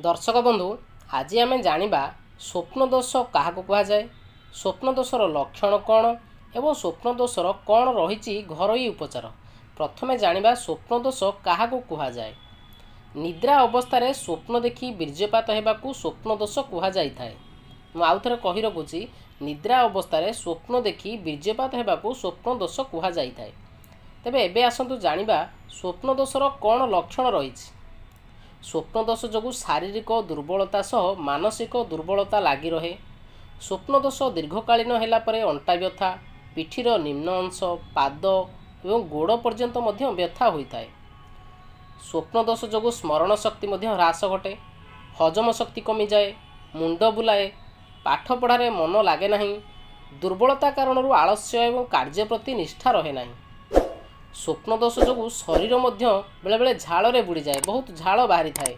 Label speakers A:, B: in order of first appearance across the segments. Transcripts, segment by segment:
A: दर्शक बंधु आज आम जाना स्वप्न दोष क्या कहुए, स्वप्न दोषर लक्षण कौन एवं स्वप्न दोषर कौन रही घरोई उपचार। प्रथमे जाना स्वप्न दोष क्या कहुए। निद्रा अवस्था स्वप्न देखि बीर्यपात होगा स्वप्न दोष कहुए। मुझे कही रखुची, निद्रा अवस्था स्वप्न देखि बीर्यपात होगा स्वप्न दोष कहुए। तेबे एबे आसतु जानिबा स्वप्न दोषर कौन लक्षण रही। स्वप्न दोष जो शारीरिक दुर्बलता सह मानसिक दुर्बलता लगी रहे। स्वप्न दोष दीर्घकालीन होगापर अंटा व्यथा, पिठीर निम्न अंश, पाद एवं गोड़ पर्यंत व्यथा होता है। स्वप्न दोष जो स्मरण शक्ति ह्रास घटे, हजम शक्ति कमी जाए, मुंड बुलाए, पाठ पढ़ारे मन लगे नहीं, दुर्बलता कारण आलस्य एवं कार्य प्रति निष्ठा रहे नहीं। स्वप्न दोष जो शरीर बेले बेले झाड़ बुड़ी जाए, बहुत झाड़ बाहरी थाए।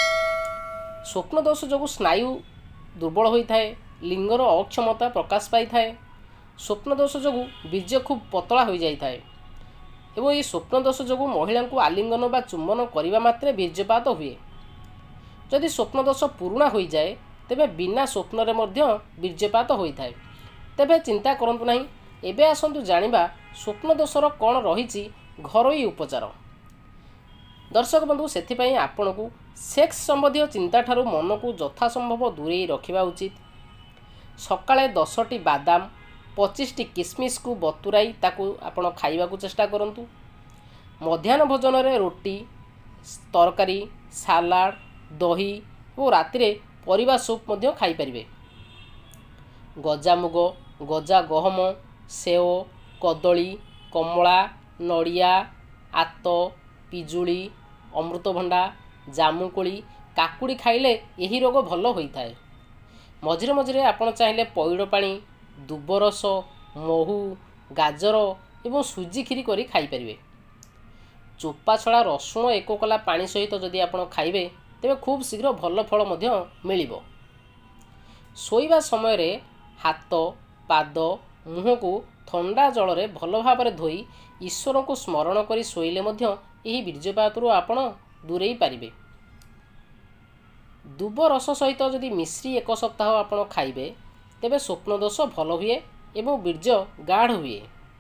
A: स्वप्न दोष जो स्नायु दुर्बल होता है, लिंगर अक्षमता प्रकाश पाई थाए। स्वप्न दोष जो बीर्य खूब पतला हो जाए एवं ये स्वप्न दोष जो महिला को आलिंगन बा चुंबन करने मात्रे बीर्यपात हुए। जदि स्वप्न दोष पुराणा हो जाए तेबे बिना स्वप्न रे बीर्यपात होता है। तेबे चिंता करंतु नहीं। एबे आसंतु जानिबा स्वप्न दोषर कौन रही घरोई उपचार। दर्शक बंधु से आपण को सेक्स संबंधी चिंता ठारू मन को यथासंभव दूरे रखा उचित। सकाळे 10टी बादाम 25टी किसमिस को बतुराई ताकू आपण खाइबा को चेष्टा करंतु। मध्याह्न भोजन रे रोटी, तरकारी, सालाड, दही और रातिरे परिबा सूप मध्य खाई परिबे। गजा मुग, गजा गहम, सेव, कदली, कमला, नड़िया, आत, पिजुली, अमृतभंडा, जामुकोली, काकुड़ी खाइले यही रोग भल होता है। मझिरे मझिरे आपण चाहिए पैड़ पानी, दुबरस, महू, गाजर एवं सुजी खीरी करी खाई परिबे। चोपा छड़ा रसुण 1 कला पानी सहित जदि आपण खाइबे तेबे खूब शीघ्र भल फल मिलिबो। शोइबा समय रे हाथ, पाद, मुह को ठंडा जल रे भल भाव धोई ईश्वर को स्मरण करी शोइले यही बीर्यपातरू आपण दूरेई पारिबे। दुब रस सहित जदि मिश्री 1 सप्ताह आपण खाइबे तेबे स्वप्न दोष भल हुए एवं बीर्य गाढ़ हुए।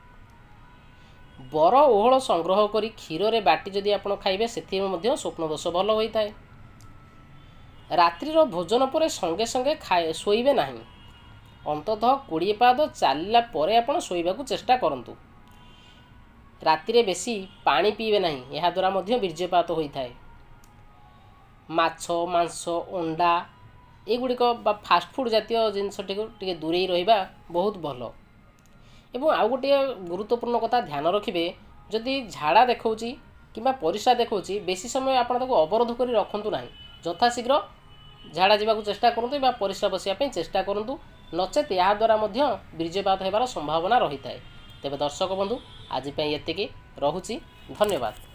A: बर ओहल संग्रह करी क्षीर रे बाटी जदि आपण खाइबे सेथिरे स्वप्न दोष भल होता है। रात्रिर भोजन पर संगे संगे शोइबे नहीं। अंततः 20 पाद चलला परे आपण शोइबा को चेष्टा करंतु। रातिरे बेसी पानी पीबे नहीं, यह द्वारा बीर्यपात होता है। माछ, मांस, अंडा एगुड़िक फास्टफुड जातीय जिनस टी दूरे रहिबा बहुत भल। एवं आउ गोटे गुरुत्वपूर्ण कथा ध्यान रखिए, जदि झाड़ा देखौची किंबा परिस्रा देखौची बेसी समय आपण ताको अवरोध करी रखंतु नहीं। यथाशीघ्र झाड़ा जावाक चेष्टा करूँ या परिस्रा बसिया चेष्टा करूँ, नचेत या द्वारा बीर्यपात होबार संभावना रही है। तेबे दर्शक बंधु आज एतिकी रहुची। धन्यवाद।